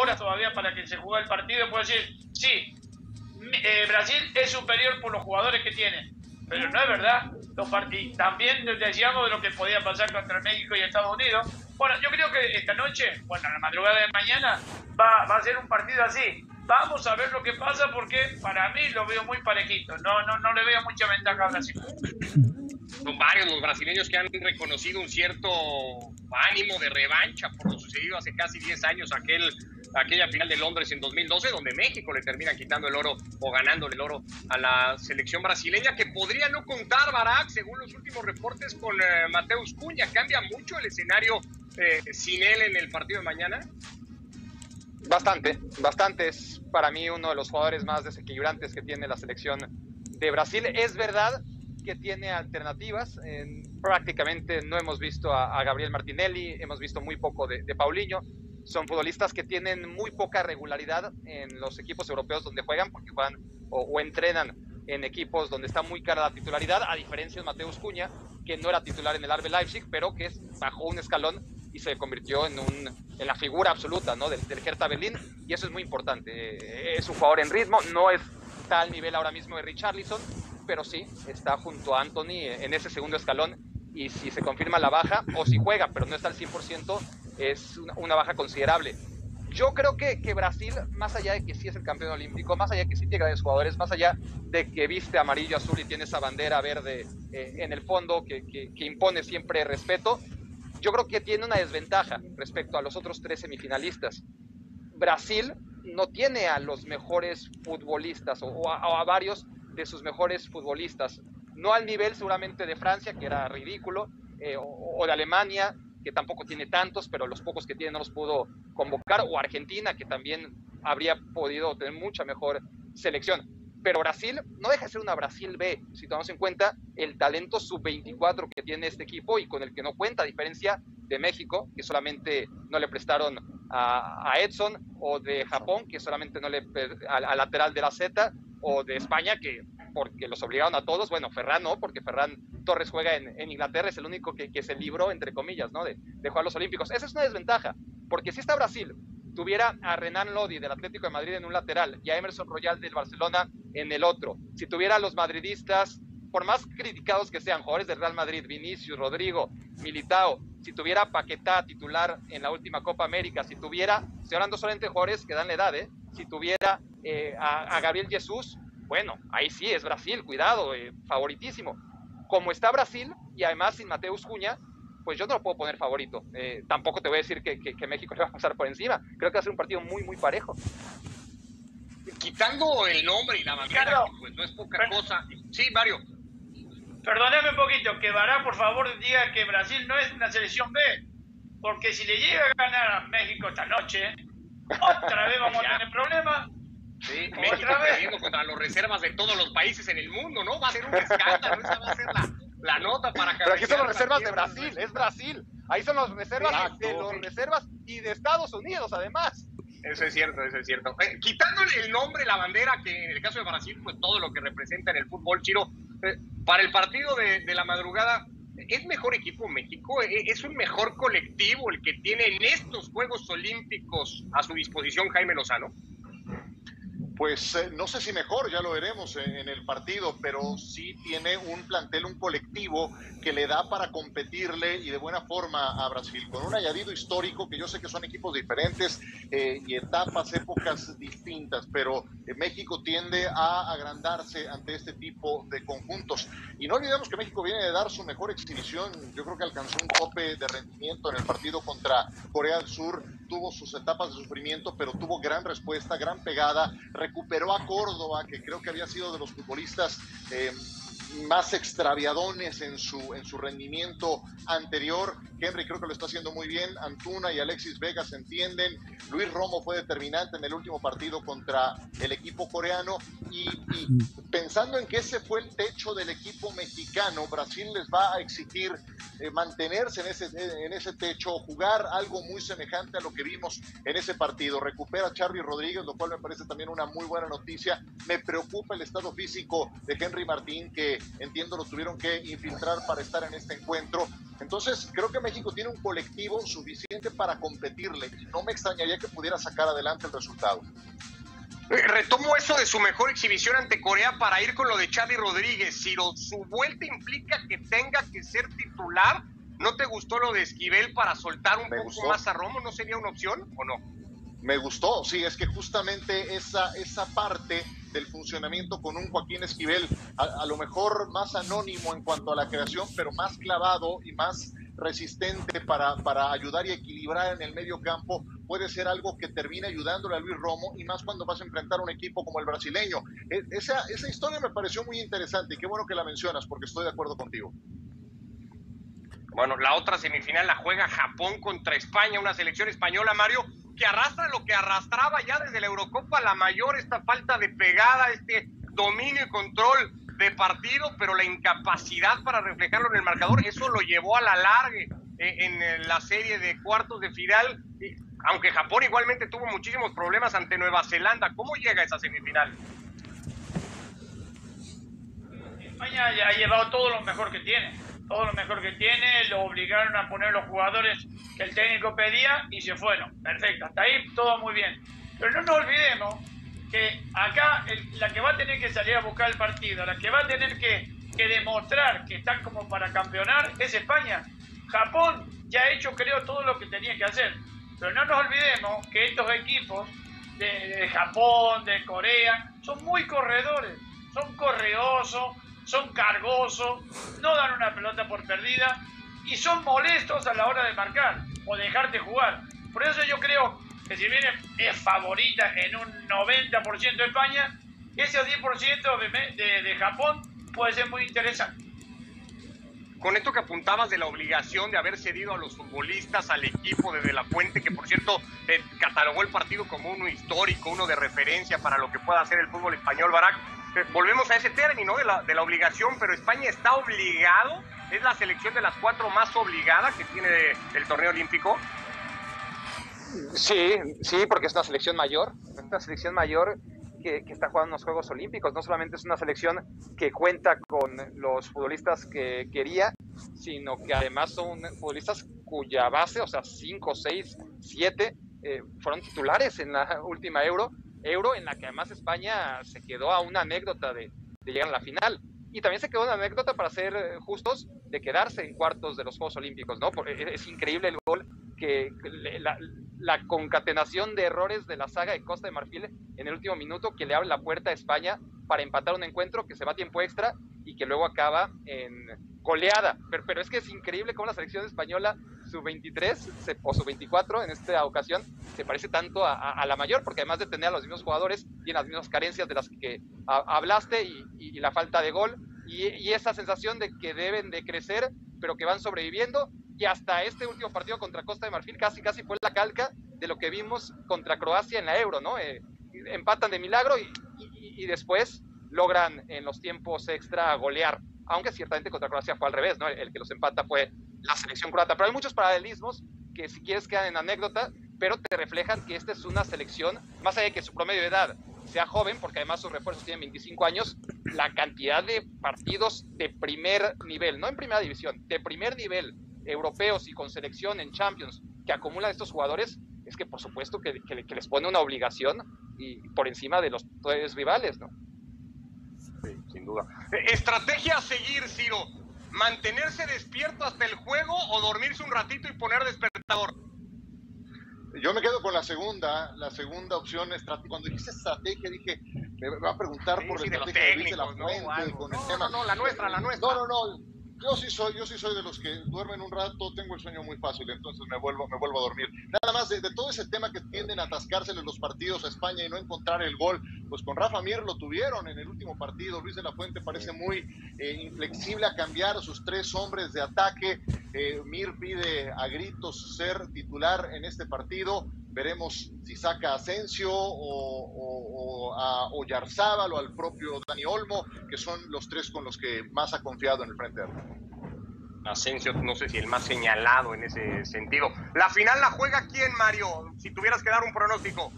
horas todavía para que se juegue el partido, puedo decir, sí, Brasil es superior por los jugadores que tiene, pero no es verdad. También decíamos de lo que podía pasar contra México y Estados Unidos. Bueno, yo creo que esta noche, bueno, la madrugada de mañana, va a ser un partido así. Vamos a ver lo que pasa porque para mí lo veo muy parejito. No le veo mucha ventaja a Brasil. Son varios los brasileños que han reconocido un cierto ánimo de revancha por lo sucedido hace casi 10 años, aquella final de Londres en 2012, donde México le termina quitando el oro o ganándole el oro a la selección brasileña, que podría no contar, Barak, según los últimos reportes, con Mateus Cunha. ¿Cambia mucho el escenario sin él en el partido de mañana? Bastante. Es para mí uno de los jugadores más desequilibrantes que tiene la selección de Brasil. Es verdad que tiene alternativas. Prácticamente no hemos visto a Gabriel Martinelli, hemos visto muy poco de Paulinho. Son futbolistas que tienen muy poca regularidad en los equipos europeos donde juegan, porque juegan o entrenan en equipos donde está muy cara la titularidad, a diferencia de Mateus Cunha, que no era titular en el RB Leipzig, pero que bajó un escalón y se convirtió en la figura absoluta, ¿no?, del Hertha Berlín, y eso es muy importante. Es un jugador en ritmo, no está al nivel ahora mismo de Richarlison, pero sí está junto a Anthony en ese segundo escalón, y si se confirma la baja, o si juega pero no está al 100%, es una baja considerable. Yo creo que Brasil, más allá de que sí es el campeón olímpico, más allá de que sí tiene grandes jugadores, más allá de que viste amarillo, azul y tiene esa bandera verde en el fondo que impone siempre respeto, yo creo que tiene una desventaja respecto a los otros 3 semifinalistas. Brasil no tiene a los mejores futbolistas o a varios de sus mejores futbolistas. No al nivel seguramente de Francia, que era ridículo, o de Alemania, que tampoco tiene tantos, pero los pocos que tiene no los pudo convocar, o Argentina, que también habría podido tener mucha mejor selección. Pero Brasil no deja de ser una Brasil B, si tomamos en cuenta el talento sub-24 que tiene este equipo y con el que no cuenta, a diferencia de México, que solamente no le prestaron a Edson, o de Japón, que solamente no le al lateral de la Z, o de España, que porque los obligaron a todos. Bueno, Ferran no, porque Ferran Torres juega en Inglaterra, es el único que se libró, entre comillas, ¿no?, de jugar los Olímpicos. Esa es una desventaja, porque si está Brasil tuviera a Renan Lodi del Atlético de Madrid en un lateral y a Emerson Royal del Barcelona en el otro, si tuviera a los madridistas, por más criticados que sean, jugadores del Real Madrid, Vinicius, Rodrigo, Militao, si tuviera a Paquetá titular en la última Copa América, si tuviera, estoy hablando solamente de jugadores que dan la edad, si tuviera a Gabriel Jesús, bueno, ahí sí es Brasil, cuidado, favoritísimo. Como está Brasil, y además sin Mateus Cunha, pues yo no lo puedo poner favorito. Tampoco te voy a decir que México le va a pasar por encima. Creo que va a ser un partido muy, muy parejo. Quitando el nombre y la bandera, Claro, pues no es poca cosa. Sí, Mario. Perdóname un poquito, que Barak, por favor, diga que Brasil no es una selección B, porque si le llega a ganar a México esta noche, otra vez vamos a tener problemas. Sí, México perdiendo contra los reservas de todos los países en el mundo, ¿no? Va a ser un escándalo, esa va a ser la nota para... Pero aquí son las reservas de Brasil, es Brasil. Ahí son las reservas de los reservas y de Estados Unidos, además. Eso es cierto, eso es cierto. Quitándole el nombre, la bandera, que en el caso de Brasil, pues todo lo que representa en el fútbol, Chiro, para el partido de la madrugada, ¿es mejor equipo México? ¿Es un mejor colectivo el que tiene en estos Juegos Olímpicos a su disposición Jaime Lozano? Pues no sé si mejor, ya lo veremos en el partido, pero sí tiene un plantel, un colectivo que le da para competirle y de buena forma a Brasil, con un añadido histórico, que yo sé que son equipos diferentes y etapas, épocas distintas, pero México tiende a agrandarse ante este tipo de conjuntos. Y no olvidemos que México viene de dar su mejor exhibición. Yo creo que alcanzó un tope de rendimiento en el partido contra Corea del Sur, tuvo sus etapas de sufrimiento, pero tuvo gran respuesta, gran pegada, recuperó a Córdoba, que creo que había sido de los futbolistas más extraviadones en su rendimiento anterior. Henry creo que lo está haciendo muy bien, Antuna y Alexis Vega se entienden, Luis Romo fue determinante en el último partido contra el equipo coreano, y pensando en que ese fue el techo del equipo mexicano, Brasil les va a exigir mantenerse en ese techo, jugar algo muy semejante a lo que vimos en ese partido. Recupera a Charly Rodríguez, lo cual me parece también una muy buena noticia. Me preocupa el estado físico de Henry Martín, que entiendo lo tuvieron que infiltrar para estar en este encuentro. Entonces creo que México tiene un colectivo suficiente para competirle y no me extrañaría que pudiera sacar adelante el resultado. Retomo eso de su mejor exhibición ante Corea para ir con lo de Charly Rodríguez. Si su vuelta implica que tenga que ser titular, ¿no te gustó lo de Esquivel para soltar un poco más a Romo? ¿No sería una opción o no? Me gustó, sí, es que justamente esa parte del funcionamiento con un Joaquín Esquivel, a lo mejor más anónimo en cuanto a la creación, pero más clavado y más resistente para ayudar y equilibrar en el medio campo, puede ser algo que termine ayudándole a Luis Romo, y más cuando vas a enfrentar a un equipo como el brasileño. Esa historia me pareció muy interesante y qué bueno que la mencionas porque estoy de acuerdo contigo. Bueno, la otra semifinal la juega Japón contra España, una selección española, Mario, que arrastra lo que arrastraba ya desde la Eurocopa, la mayor, esta falta de pegada, este dominio y control de partido, pero la incapacidad para reflejarlo en el marcador, eso lo llevó a la larga en la serie de cuartos de final, aunque Japón igualmente tuvo muchísimos problemas ante Nueva Zelanda. ¿Cómo llega a esa semifinal? España ya ha llevado todo lo mejor que tiene. Todo lo mejor que tiene, lo obligaron a poner los jugadores que el técnico pedía y se fueron. Perfecto, hasta ahí todo muy bien. Pero no nos olvidemos que acá la que va a tener que salir a buscar el partido, la que va a tener que demostrar que están como para campeonar es España. Japón ya ha hecho, creo, todo lo que tenía que hacer. Pero no nos olvidemos que estos equipos de Japón, de Corea, son muy corredores, son correosos, son cargosos, no dan una pelota por perdida y son molestos a la hora de marcar o dejarte jugar. Por eso yo creo que si bien es favorita en un 90% de España, ese 10% de Japón puede ser muy interesante. Con esto que apuntabas de la obligación de haber cedido a los futbolistas, al equipo de De La Fuente, que por cierto catalogó el partido como uno histórico, uno de referencia para lo que pueda hacer el fútbol español, Barak, volvemos a ese término de la obligación, pero España está obligado, es la selección de las 4 más obligada que tiene el torneo olímpico. Sí, porque es una selección mayor, que está jugando en los Juegos Olímpicos. No solamente es una selección que cuenta con los futbolistas que quería, sino que además son futbolistas cuya base, o sea, 5, 6, 7, fueron titulares en la última Euro en la que además España se quedó a una anécdota de llegar a la final. Y también se quedó una anécdota, para ser justos, de quedarse en cuartos de los Juegos Olímpicos, ¿no? Es increíble el gol, la concatenación de errores de la saga de Costa de Marfil en el último minuto, que le abre la puerta a España para empatar un encuentro que se va a tiempo extra y que luego acaba en goleada. Pero es que es increíble cómo la selección española, sub-23 o sub-24 en esta ocasión, se parece tanto a la mayor, porque además de tener a los mismos jugadores, tiene las mismas carencias de las que hablaste y la falta de gol y esa sensación de que deben de crecer, pero que van sobreviviendo. Y hasta este último partido contra Costa de Marfil casi fue la calca de lo que vimos contra Croacia en la Euro, ¿no? Empatan de milagro y después logran en los tiempos extra golear, aunque ciertamente contra Croacia fue al revés, ¿no? El que los empata fue la selección croata. Pero hay muchos paralelismos que, si quieres, quedan en anécdota, pero te reflejan que esta es una selección, más allá de que su promedio de edad sea joven, porque además sus refuerzos tienen 25 años, la cantidad de partidos de primer nivel, no en primera división, de primer nivel, europeos y con selección en Champions, que acumulan estos jugadores, es que por supuesto que les pone una obligación y por encima de los 3 rivales, ¿no? Sí, sin duda. Estrategia a seguir, Ciro: ¿mantenerse despierto hasta el juego o dormirse un ratito y poner despertador? Yo me quedo con la segunda opción. Cuando dijiste estrategia, dije, me va a preguntar por la estrategia de Luis de la Fuente, con el tema. No, la nuestra. No. Yo sí soy de los que duermen un rato, tengo el sueño muy fácil, entonces me vuelvo a dormir. Nada más de todo ese tema que tienden a atascárseles los partidos a España y no encontrar el gol, pues con Rafa Mir lo tuvieron en el último partido. Luis de la Fuente parece muy inflexible a cambiar a sus 3 hombres de ataque. Mir pide a gritos ser titular en este partido. Veremos si saca a Asensio o a Oyarzábal o al propio Dani Olmo, que son los 3 con los que más ha confiado en el frente. Asensio, no sé si el más señalado en ese sentido. ¿La final la juega quién, Mario? Si tuvieras que dar un pronóstico.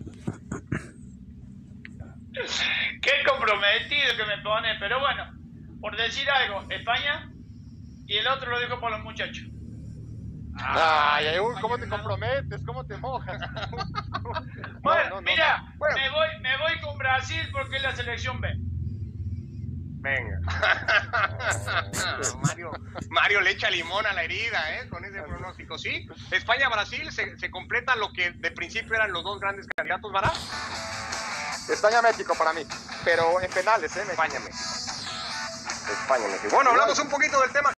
Qué comprometido que me pone, pero bueno, por decir algo, España, y el otro lo dijo por los muchachos. Ay, ¿cómo te comprometes? ¿Cómo te mojas? Bueno, mira, Bueno. me voy con Brasil porque es la selección B. Venga. Mario le echa limón a la herida, con ese pronóstico. Sí, España-Brasil se completa lo que de principio eran los dos grandes candidatos, ¿verdad? España-México para mí, pero en penales, México. España-México. Bueno, hablamos un poquito del tema